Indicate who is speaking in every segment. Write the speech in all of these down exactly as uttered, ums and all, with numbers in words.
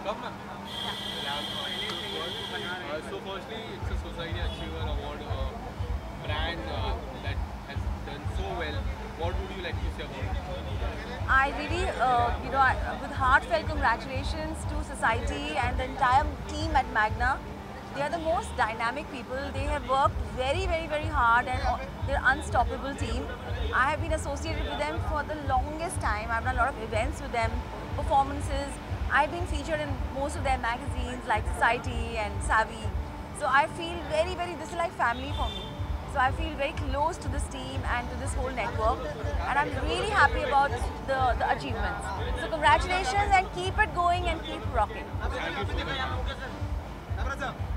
Speaker 1: Come on. Yeah. Uh, so firstly, it's a Society Achiever Award uh, brand uh, that has done so well. What would you like to say about it?
Speaker 2: I really, uh, you know, I, with heartfelt congratulations to Society and the entire team at Magna. They are the most dynamic people. They have worked very, very, very hard and they're an unstoppable team. I have been associated with them for the longest time. I've done a lot of events with them, performances. I've been featured in most of their magazines like Society and Savvy. So I feel very, very, this is like family for me. So I feel very close to this team and to this whole network. And I'm really happy about the, the achievements. So congratulations and keep it going and keep rocking.
Speaker 1: Thank you so much.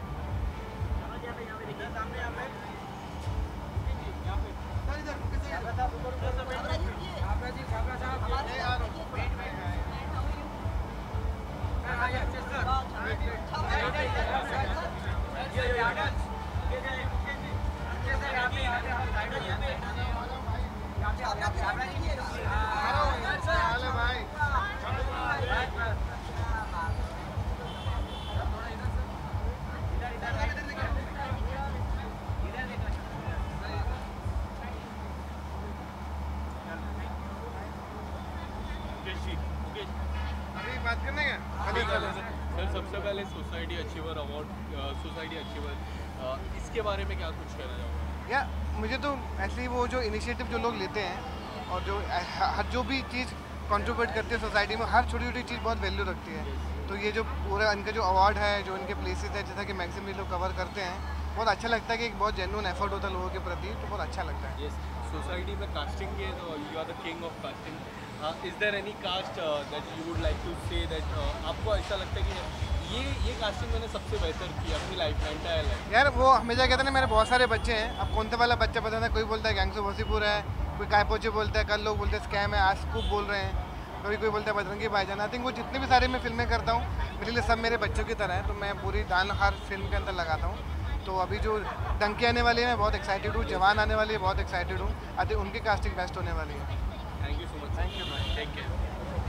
Speaker 3: बात करने का
Speaker 1: sir सबसे पहले society achiever award society achiever इसके बारे में क्या कुछ कहना चाहोगे?
Speaker 3: या मुझे तो ऐसे ही वो जो इनिशिएटिव जो लोग लेते हैं और जो हर जो भी चीज़ कंट्रीब्यूट करती है सोसाइटी में, हर छोटी छोटी चीज़ बहुत वैल्यू रखती है। तो ये जो पूरा इनका जो अवार्ड है, जो इनके प्लेसेस है, जैसा कि मैक्सिमम लोग कवर करते हैं, बहुत अच्छा लगता है कि एक बहुत जेन्युइन एफर्ट होता है लोगों के प्रति, तो बहुत अच्छा लगता है।
Speaker 1: यस, सोसाइटी में कास्टिंग के you are the king of casting. Is there any cast that you would like to say that आपको ऐसा लगता है कि ये ये कास्टिंग मैंने सबसे बेहतर की अपनी लाइफ में, एंटायर लाइफ?
Speaker 3: यार वो हमेशा कहते हैं ना, मेरे बहुत सारे बच्चे हैं, अब कौन सा वाला बच्चा पसंद है? कोई बोलता है गैंग्स ऑफ वसीपुर है, कोई कायपोचे बोलता है, कल लोग बोलते हैं स्कैम है, आज स्कूप बोल रहे हैं, कभी कोई बोलता है बजरंगी भाईजान। आई थिंक वो जितने भी सारे मैं फिल्में करता हूँ, मेरे लिए सब मेरे बच्चों की तरह है, तो मैं पूरी जान हर फिल्म के अंदर लगाता हूँ। तो अभी जो डंकी आने वाली है मैं बहुत एक्साइटेड हूँ, जवान आने वाली है बहुत एक्साइटेड हूँ। आई थिंक उनकी कास्टिंग बेस्ट होने वाली है।
Speaker 1: Thank you so much. Thank you ma'am, take care.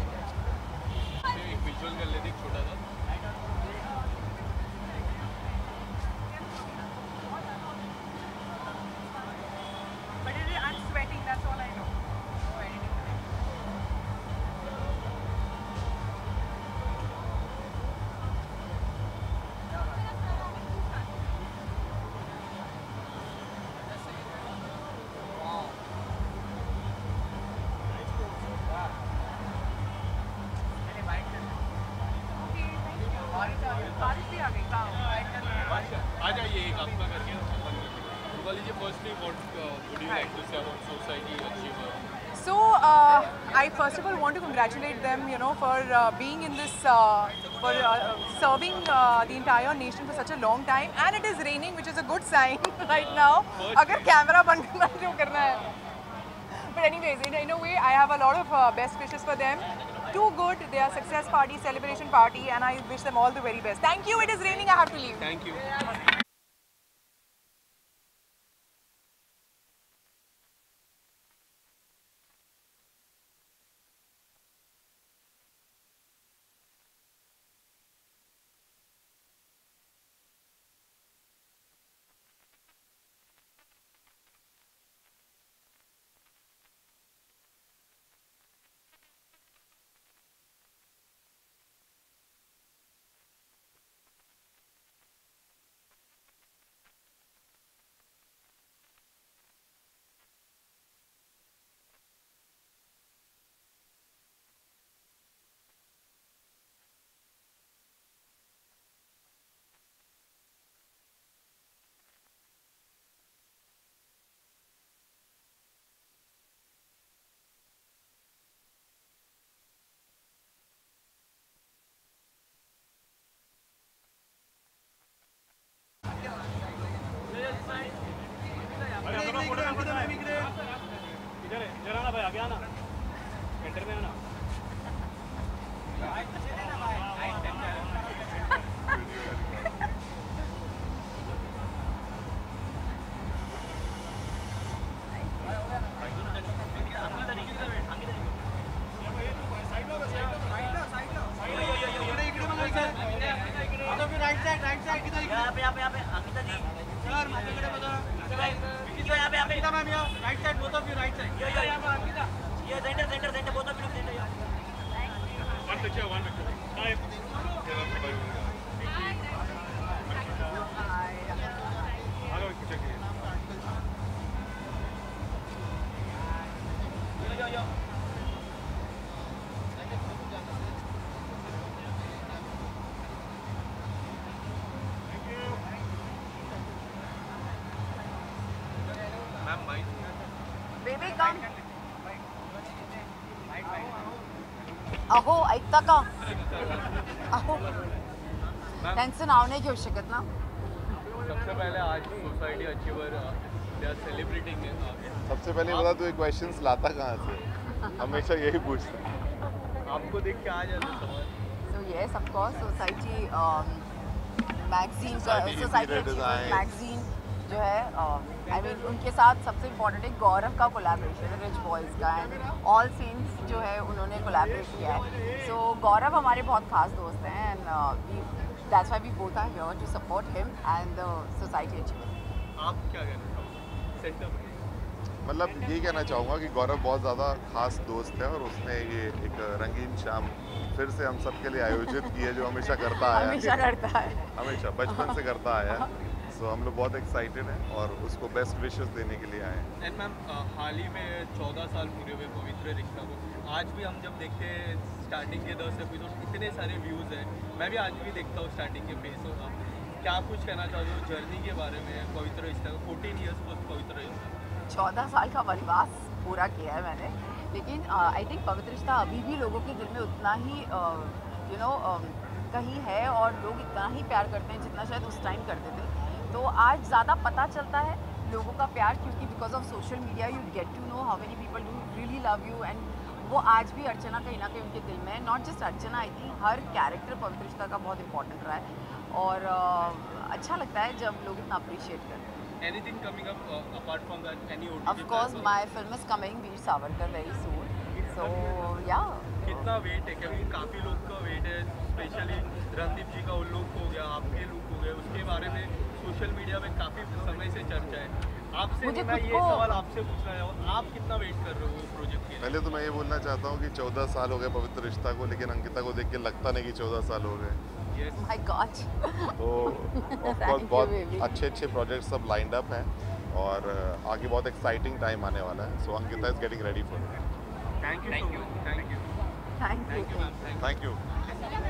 Speaker 1: एक विजुअल कर लेते एक छोटा सा। आ जाइए एक आपका करके बोल लीजिए। Firstly what would you like to say about society achiever?
Speaker 4: So uh, I first of all want to congratulate them, you know, for uh, being in this, uh, for uh, serving uh, the entire nation for such a long time, and it is raining, which is a good sign right now. Agar camera band karna jo karna hai. But anyways, in, in a way, I have a lot of uh, best wishes for them. Too good, they are success party, celebration party, and I wish them all the very best. Thank you. It is raining. I have to leave.
Speaker 1: Thank you.
Speaker 5: इधर इधर आना भाई, आगे आना, enter में आना। Side लो, side लो, साइड लो, साइड लो, साइड लो, इकडे इकडे मला यार माझ्याकडे बघा यहाँ पे यहाँ पे मैम यहाँ right side both of you right side ये यहाँ पे अंकिता ये centre centre centre both of you centre यहाँ one picture one picture hi hello picture yo yo yo
Speaker 2: Baby, come. अहो ऐकता का? अहो त्यांचं नाव नाही घेऊ शकत ना.
Speaker 1: सबसे पहले आज society achiever they are celebrating.
Speaker 6: सबसे पहले बता तू ये क्वेश्चंस लाता कहाँ से? हमेशा यही पूछता.
Speaker 1: आपको देख के आ जाता समझ.
Speaker 2: So yes, of course, society magazine
Speaker 6: Society
Speaker 2: society
Speaker 6: Interior Design.
Speaker 2: Magazine जो है आई मीन उनके साथ सबसे इम्पोर्टेंट है गौरव का कोलैबोरेशन है रिच बॉयज़ का एंड ऑल सेंट्स जो है उन्होंने कोलैबोरेट किया है. सो so, गौरव हमारे बहुत खास दोस्त हैं and that's why we both are here to support him and the society achiever.
Speaker 1: आप क्या कहना चाहोगे सेंटर में?
Speaker 6: मतलब ये कहना चाहूँगा कि गौरव बहुत ज़्यादा खास दोस्त है और उसने ये एक रंगीन शाम फिर से हम सब के लिए आयोजित की है जो हमेशा करता आया
Speaker 2: हमेशा करता है
Speaker 6: हमेशा बचपन से करता आया है. सो हम लोग बहुत एक्साइटेड हैं और उसको बेस्ट विशेस देने के लिए आए हैं.
Speaker 1: एंड मैम हाल ही में चौदह साल पूरे हुए पवित्र रिश्ता को. आज भी हम जब देखते हैं स्टार्टिंग के दस एपिसोड इतने सारे व्यूज़ हैं. मैं भी आज भी देखता हूँ स्टार्टिंग के फेस होगा. क्या कुछ कहना चाहोगे हो जर्नी के बारे में पवित्र रिश्ता को? फोर्टीन ईयर्स पोस्ट पवित्र रिश्ता.
Speaker 2: चौदह साल का वनवास पूरा किया है मैंने. लेकिन आई थिंक पवित्र रिश्ता अभी भी लोगों के दिल में उतना ही यू नो कहीं है और लोग इतना ही प्यार करते हैं जितना शायद उस टाइम करते थे. तो आज ज़्यादा पता चलता है लोगों का प्यार क्योंकि because of social media you get to know how many people do really love you and वो आज भी अर्चना कहीं ना कहीं उनके दिल में है. Not just Archana, I think हर कैरेक्टर पवित्र रिश्ता का बहुत इंपॉर्टेंट रहा है और uh, अच्छा लगता है जब लोग इतना अप्रिशिएट करते हैं.
Speaker 1: Anything coming up uh, apart from that? Any O T T
Speaker 2: Of course,
Speaker 1: platform?
Speaker 2: my film is coming, Veer Savarkar, very soon. So yeah.
Speaker 1: कितना वेट है? क्योंकि काफ़ी लोग का वेट है, स्पेशली रणदीप जी का उल्लूक हो गया, आपके लुक हो गए, उसके बारे में सोशल मीडिया में काफ़ी समय से चर्चा है. आपसे
Speaker 2: मुझे
Speaker 1: मैं
Speaker 2: खुद
Speaker 1: ये
Speaker 2: को-
Speaker 1: सवाल आपसे पूछना है, आप कितना वेट कर रहे हो प्रोजेक्ट के लिए?
Speaker 6: पहले तो मैं ये बोलना चाहता हूँ कि चौदह साल हो गए पवित्र रिश्ता को, लेकिन अंकिता को देख के लगता नहीं कि चौदह साल हो गए.
Speaker 1: Yes.
Speaker 2: My God.
Speaker 6: तो ऑफ कोर्स
Speaker 2: you,
Speaker 6: बहुत
Speaker 2: baby.
Speaker 6: अच्छे अच्छे प्रोजेक्ट सब लाइंड अप हैं और आगे बहुत एक्साइटिंग टाइम आने वाला है. So Ankita is getting ready for it.
Speaker 1: Thank you. Thank you. Thank you.
Speaker 2: Thank you.
Speaker 1: Thank you, ma'am. Thank you.
Speaker 6: Thank you.